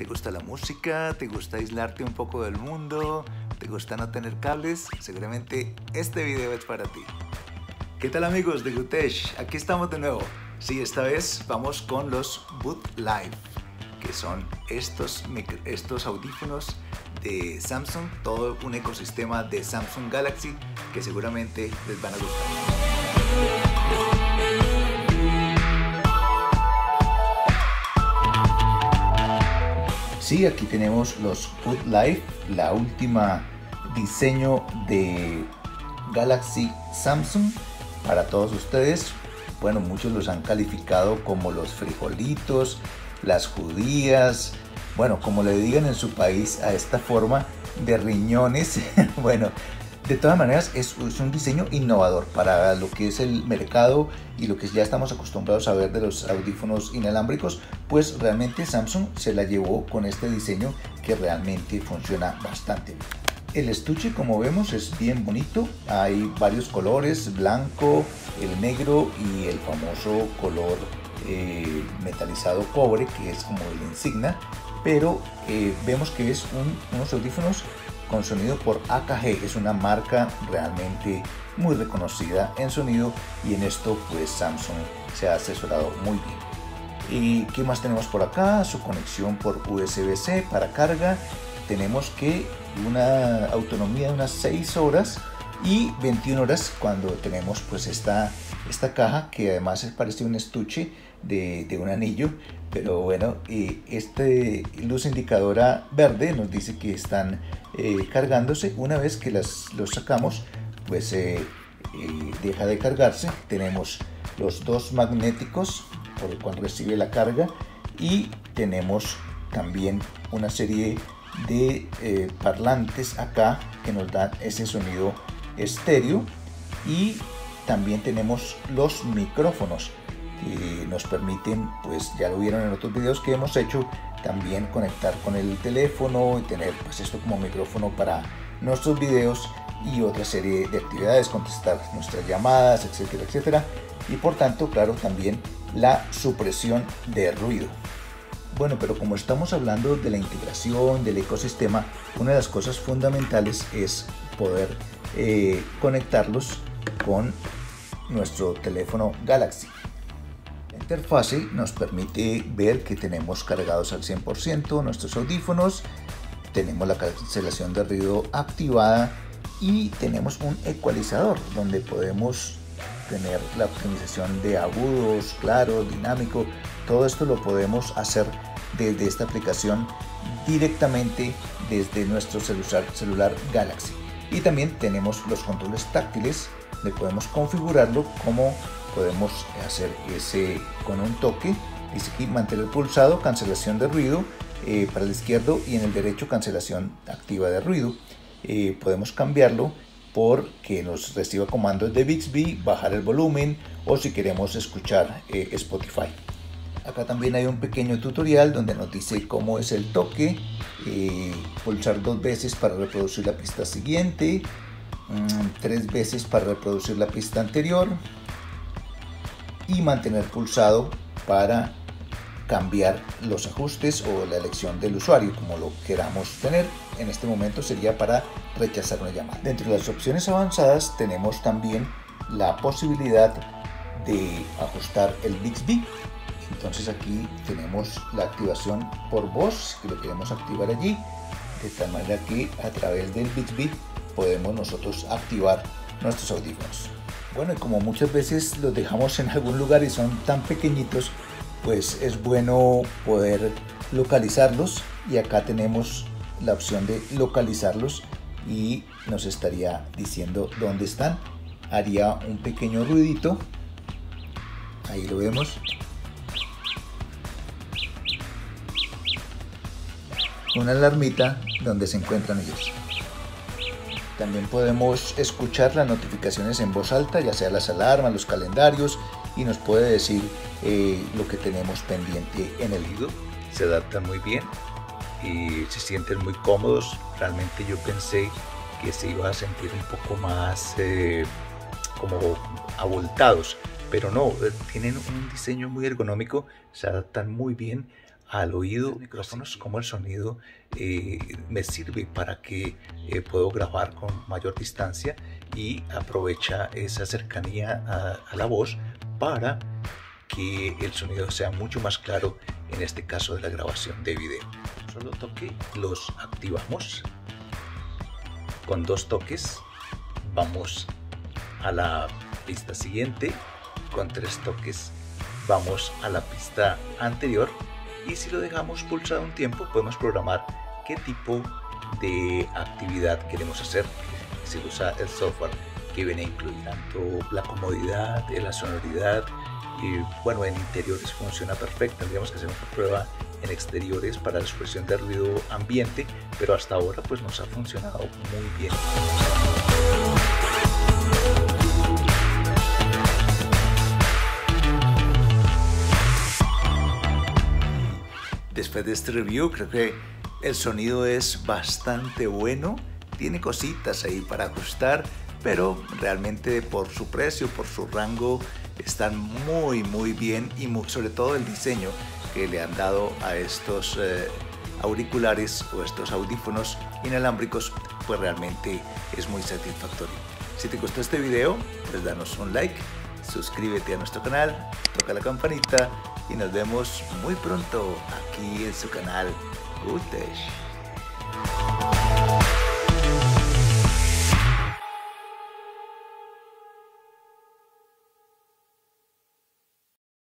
¿Te gusta la música? ¿Te gusta aislarte un poco del mundo? ¿Te gusta no tener cables? Seguramente este video es para ti. ¿Qué tal amigos de Goodtech? Aquí estamos de nuevo. Sí, esta vez vamos con los Boot Live, que son estos audífonos de Samsung, todo un ecosistema de Samsung Galaxy que seguramente les van a gustar. Sí, aquí tenemos los Boot Live, la última diseño de Galaxy Samsung para todos ustedes. Bueno, muchos los han calificado como los frijolitos, las judías, bueno, como le digan en su país a esta forma de riñones. Bueno, de todas maneras es un diseño innovador para lo que es el mercado y lo que ya estamos acostumbrados a ver de los audífonos inalámbricos. Pues realmente Samsung se la llevó con este diseño que realmente funciona bastante bien. El estuche, como vemos, es bien bonito. Hay varios colores: blanco, el negro y el famoso color metalizado cobre, que es como el insignia. Pero vemos que es unos audífonos con sonido por AKG. Es una marca realmente muy reconocida en sonido, y en esto pues Samsung se ha asesorado muy bien. ¿Y qué más tenemos por acá? Su conexión por USB-C para carga. Tenemos que una autonomía de unas 6 horas y 21 horas cuando tenemos pues esta caja, que además parece un estuche de un anillo. Pero bueno, este luz indicadora verde nos dice que están cargándose. Una vez que los sacamos, pues deja de cargarse. Tenemos los dos magnéticos por el cual recibe la carga, y tenemos también una serie de parlantes acá que nos dan ese sonido estéreo, y también tenemos los micrófonos que nos permiten, pues ya lo vieron en otros videos que hemos hecho, también conectar con el teléfono y tener pues esto como micrófono para nuestros videos y otra serie de actividades, contestar nuestras llamadas, etcétera, etcétera. Y por tanto, claro, también la supresión de ruido. Bueno, pero como estamos hablando de la integración del ecosistema, una de las cosas fundamentales es poder conectarlos con nuestro teléfono Galaxy. La interfase nos permite ver que tenemos cargados al 100% nuestros audífonos, tenemos la cancelación de ruido activada y tenemos un ecualizador donde podemos tener la optimización de agudos, claro, dinámico. Todo esto lo podemos hacer desde esta aplicación directamente desde nuestro celular Galaxy. Y también tenemos los controles táctiles, donde podemos configurarlo como podemos hacer ese con un toque. Dice aquí mantener pulsado, cancelación de ruido para el izquierdo, y en el derecho cancelación activa de ruido. Podemos cambiarlo porque nos reciba comandos de Bixby, bajar el volumen, o si queremos escuchar Spotify. Acá también hay un pequeño tutorial donde nos dice cómo es el toque. Pulsar 2 veces para reproducir la pista siguiente, 3 veces para reproducir la pista anterior, y mantener pulsado para cambiar los ajustes o la elección del usuario como lo queramos tener. En este momento sería para rechazar una llamada. Dentro de las opciones avanzadas tenemos también la posibilidad de ajustar el Bixby. Entonces aquí tenemos la activación por voz, que lo queremos activar allí, de tal manera que a través del Bixby podemos nosotros activar nuestros audífonos. Bueno, y como muchas veces los dejamos en algún lugar y son tan pequeñitos, pues es bueno poder localizarlos, y acá tenemos la opción de localizarlos y nos estaría diciendo dónde están. Haría un pequeño ruidito, ahí lo vemos, una alarmita donde se encuentran ellos. También podemos escuchar las notificaciones en voz alta, ya sea las alarmas, los calendarios, y nos puede decir lo que tenemos pendiente en el oído. Se adaptan muy bien y se sienten muy cómodos. Realmente yo pensé que se iba a sentir un poco más como abultados, pero no, tienen un diseño muy ergonómico, se adaptan muy bien al oído micrófonos, como el sonido me sirve para que puedo grabar con mayor distancia y aprovecha esa cercanía a la voz para que el sonido sea mucho más claro en este caso de la grabación de video. Solo toque los activamos. Con 2 toques vamos a la pista siguiente, con 3 toques vamos a la pista anterior, y si lo dejamos pulsado un tiempo podemos programar qué tipo de actividad queremos hacer. Se usa el software que viene incluido tanto la comodidad, la sonoridad, y bueno, en interiores funciona perfecto. Tendríamos que hacer una prueba en exteriores para la expresión de ruido ambiente, pero hasta ahora pues nos ha funcionado muy bien. Después de este review creo que el sonido es bastante bueno, tiene cositas ahí para ajustar, pero realmente por su precio, por su rango, están muy bien, y sobre todo el diseño que le han dado a estos auriculares o estos audífonos inalámbricos, pues realmente es muy satisfactorio. Si te gustó este video, pues danos un like, suscríbete a nuestro canal, toca la campanita y nos vemos muy pronto aquí en su canal Good Tech.